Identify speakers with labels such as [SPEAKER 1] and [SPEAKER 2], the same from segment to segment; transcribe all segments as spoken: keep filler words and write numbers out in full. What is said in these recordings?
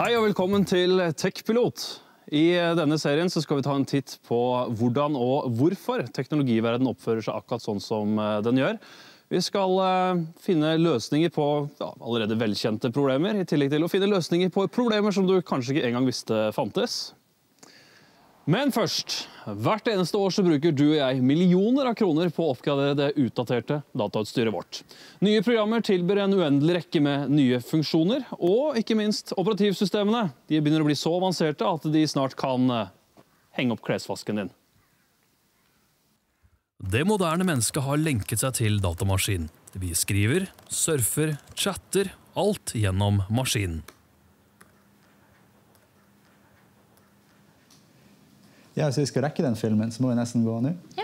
[SPEAKER 1] Hei og velkommen til TechPilot. I denne serien så skal vi ta en titt på hvordan og hvorfor teknologiverdenen oppfører seg akkurat sånn som den gjør. Vi skal finne løsninger på ja, allerede velkjente problemer, i tillegg til å finne løsninger på problemer som du kanskje ikke engang visste fantes. Men først, hvert eneste år så bruker du og jeg millioner av kroner på å oppgradere det utdaterte datautstyret vårt. Nye programmer tilbyr en uendelig rekke med nye funksjoner, og ikke minst operativsystemene. De begynner å bli så avanserte at de snart kan henge opp klesvasken din.
[SPEAKER 2] Det moderne mennesket har lenket seg til datamaskinen. Vi skriver, surfer, chatter, alt gjennom maskinen.
[SPEAKER 3] Ja, hvis vi skal rekke den filmen, så må vi nesten gå nå.
[SPEAKER 4] Ja.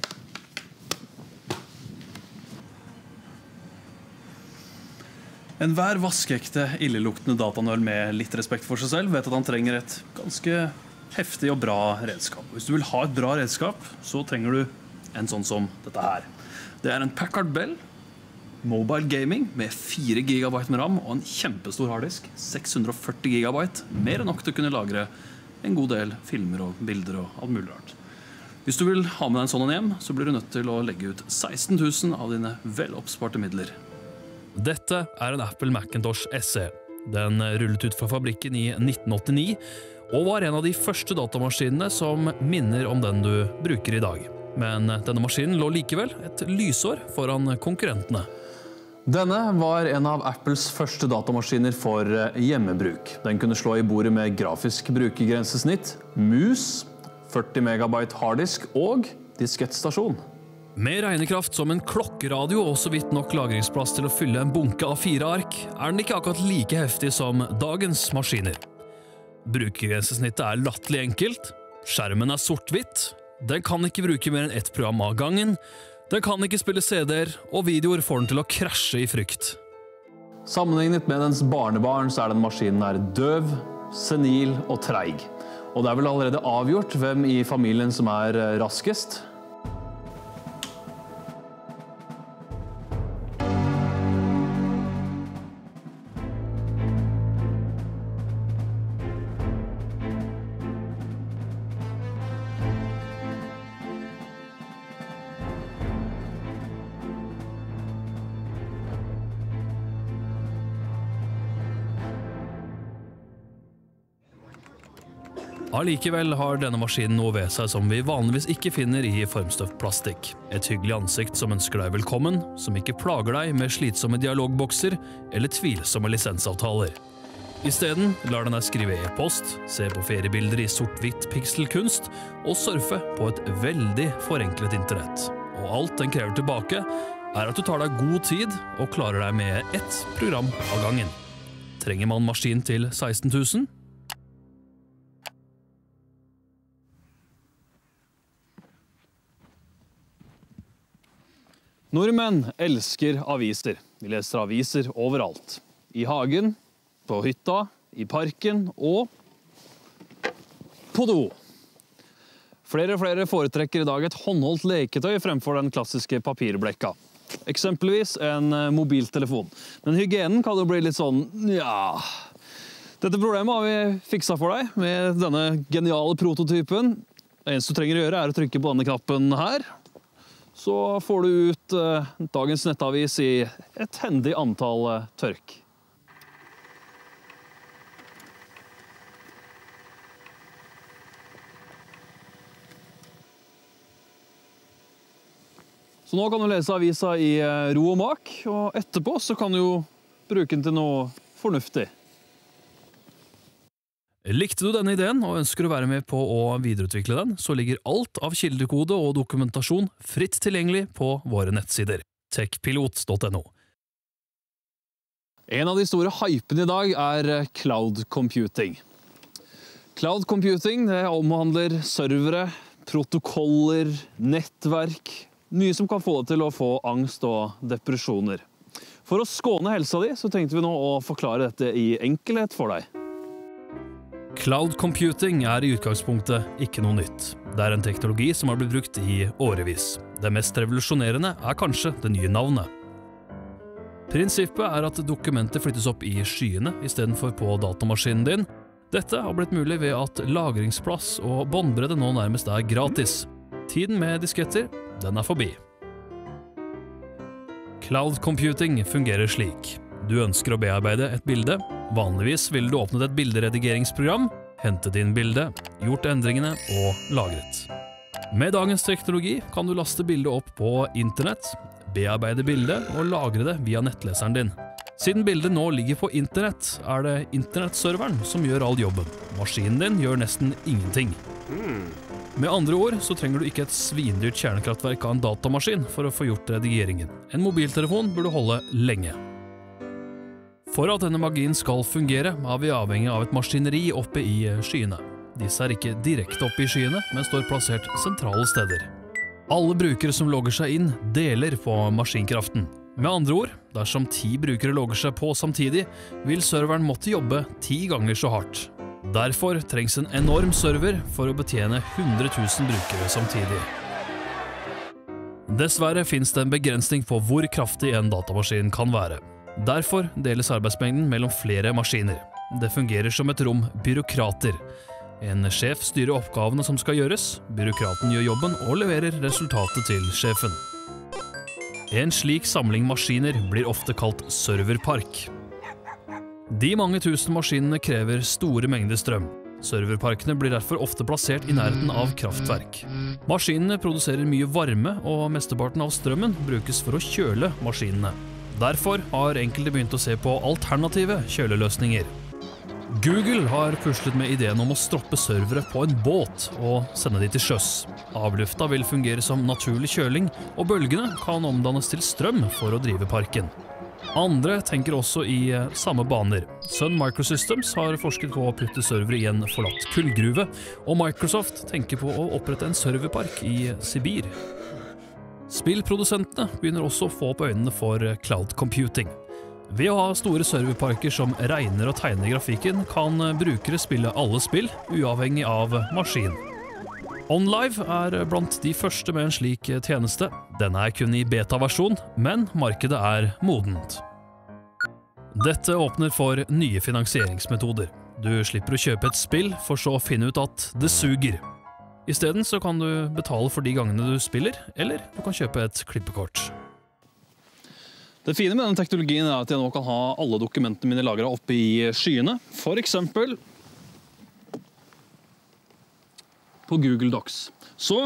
[SPEAKER 1] En hver vaskeekte, illeluktende datanøl med litt respekt for seg selv vet at han trenger et ganske heftig og bra redskap. Hvis du vil ha et bra redskap, så trenger du en sånn som dette her. Det er en Packard Bell Mobile Gaming med fire gigabyte med RAM og en kjempestor harddisk, seks hundre og førti gigabyte, mer enn nok til å kunne lagre en god del filmer og bilder og alt mulig rart. Hvis du vil ha med deg en sånn hjem, så blir du nødt til å legge ut seksten tusen av dine veloppsparte midler.
[SPEAKER 2] Dette er en Apple Macintosh S E. Den rullet ut fra fabrikken i nitten åttini, og var en av de første datamaskinene som minner om den du bruker i dag. Men denne maskinen lå likevel et lysår foran konkurrentene.
[SPEAKER 1] Denne var en av Apples første datamaskiner for hjemmebruk. Den kunne slå i bordet med grafisk brukergrensesnitt, mus, førti megabyte harddisk og diskettstasjon.
[SPEAKER 2] Med regnekraft som en klokkeradio og så vidt nok lagringsplass til å fylle en bunke av fire ark, er den ikke akkurat like heftig som dagens maskiner. Brukergrensesnittet er latterlig enkelt, skjermen er sort-hvitt, den kan ikke bruke mer enn ett program av gangen, den kan ikke spille C D-er, og videoer får den til å krasje i frykt.
[SPEAKER 1] Sammenlignet med dens barnebarn så er den maskinen her døv, senil og treig. Og det er vel allerede avgjort hvem i familien som er raskest.
[SPEAKER 2] Allikevel har denne maskinen noe ved seg som vi vanligvis ikke finner i formstøvplastikk. Et hyggelig ansikt som ønsker deg velkommen, som ikke plager deg med slitsomme dialogbokser eller tvilsomme lisensavtaler. I stedet lar den deg skrive e-post, se på feriebilder i sort-hvitt pikselkunst og surfe på et veldig forenklet internett. Og alt den krever tilbake er at du tar deg god tid og klarer deg med ett program av gangen. Trenger man maskin til seksten tusen?
[SPEAKER 1] Nordmenn elsker aviser. Vi leser aviser overalt. I hagen, på hytta, i parken og på do. Flere og flere foretrekker i dag et håndholdt leketøy fremfor den klassiske papirblekka. Eksempelvis en mobiltelefon. Men hygienen kan jo bli litt sånn, ja... Dette problemet har vi fiksa for deg med denne geniale prototypen. Det eneste du trenger å gjøre er å trykke på denne knappen her. Så får du ut uh, dagens nettavis i et hendig antall uh, tørk. Så nå kan du lese avisa i uh, ro og mak, og etterpå så kan du jo bruke den til noe fornuftig.
[SPEAKER 2] Likte du denne ideen og ønsker å være med på å videreutvikle den, så ligger alt av kildekode og dokumentasjon fritt tilgjengelig på våre nettsider. techpilot punktum no.
[SPEAKER 1] En av de store hypene i dag er cloud computing. Cloud computing det omhandler servere, protokoller, nettverk, mye som kan få deg til å få angst og depresjoner. For å skåne helsa di, så tenkte vi nå å forklare dette i enkelhet for deg.
[SPEAKER 2] Cloud computing er i utgangspunktet ikke noe nytt. Det er en teknologi som har blitt brukt i årevis. Det mest revolusjonerende er kanskje det nye navnet. Prinsippet er at dokumentet flyttes opp i skyene i stedet for på datamaskinen din. Dette har blitt mulig ved at lagringsplass og båndbredde nå nærmest er gratis. Tiden med disketter, den er forbi. Cloud computing fungerer slik. Du ønsker å bearbeide et bilde. Vanligvis vil du åpnet et bilderedigeringsprogram, hentet inn bildet, gjort endringene og lagret. Med dagens teknologi kan du laste bildet opp på internett, bearbeide bildet og lagre det via nettleseren din. Siden bildet nå ligger på internett, er det internettserveren som gjør all jobben. Maskinen din gjør nesten ingenting. Med andre ord så trenger du ikke et svindyrt kjernekraftverk av en datamaskin for å få gjort redigeringen. En mobiltelefon burde holde lenge. For at denne magien skal fungere, er vi avhengig av et maskineri oppe i skyene. Disse er ikke direkte oppe i skyene, men står plassert sentrale steder. Alle brukere som logger seg inn, deler på maskinkraften. Med andre ord, dersom ti brukere logger seg på samtidig, vil serveren måtte jobbe ti ganger så hardt. Derfor trengs en enorm server for å betjene hundre tusen brukere samtidig. Dessverre finnes det en begrensning på hvor kraftig en datamaskin kan være. Derfor deles arbeidsmengden mellom flere maskiner. Det fungerer som et rom byråkrater. En sjef styrer oppgavene som skal gjøres, byråkraten gjør jobben og leverer resultatet til sjefen. En slik samling maskiner blir ofte kalt serverpark. De mange tusen maskinene krever store mengder strøm. Serverparkene blir derfor ofte plassert i nærheten av kraftverk. Maskinene produserer mye varme, og mesteparten av strømmen brukes for å kjøle maskinene. Derfor har enkelte begynt å se på alternative kjøleløsninger. Google har puslet med ideen om å stroppe servere på en båt og sende de til sjøs. Avlufta vil fungere som naturlig kjøling, og bølgene kan omdannes til strøm for å drive parken. Andre tenker også i samme baner. Sun Microsystems har forsket på å putte servere i en forlatt kullgruve, og Microsoft tenker på å opprette en serverpark i Sibir. Spillprodusentene begynner også å få opp øynene for cloud computing. Ved å ha store serverparker som regner og tegner grafikken, kan brukere spille alle spill, uavhengig av maskin. OnLive er blant de første med en slik tjeneste. Denne er kun i beta-versjon, men markedet er modent. Dette åpner for nye finansieringsmetoder. Du slipper å kjøpe et spill, for så å finne ut at det suger. I stedet så kan du betale for de gangene du spiller, eller du kan kjøpe et klippekort.
[SPEAKER 1] Det fine med denne teknologien er at jeg nå kan ha alle dokumentene mine lagret oppe i skyene. For eksempel på Google Docs. Så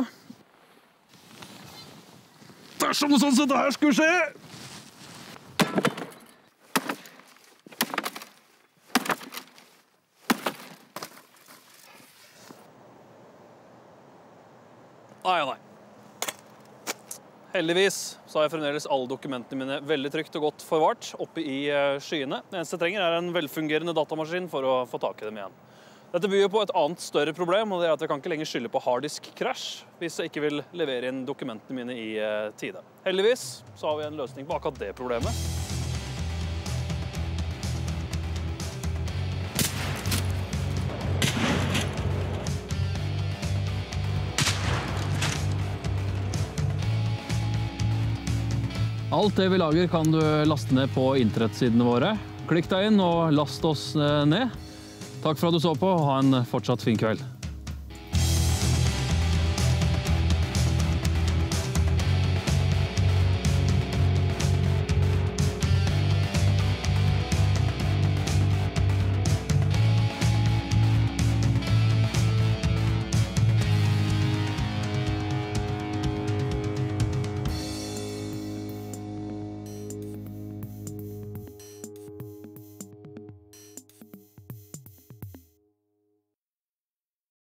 [SPEAKER 1] dersom det sånn som det her skulle skje, Nei, nei. Heldigvis så har jeg fremdeles alle dokumentene mine veldig trygt og godt forvart oppe i skyene. Det eneste jeg trenger er en velfungerende datamaskin for å få tak i dem igjen. Dette byr på et annet større problem, og det er at jeg kan ikke lenger skylde på harddisk-krasj hvis jeg ikke vil levere inn dokumentene mine i tide. Heldigvis så har vi en løsning på akkurat det problemet. Alt det vi lager kan du laste ned på internettsidene våre. Klikk deg inn og last oss ned. Takk for at du så på, og ha en fortsatt fin kveld.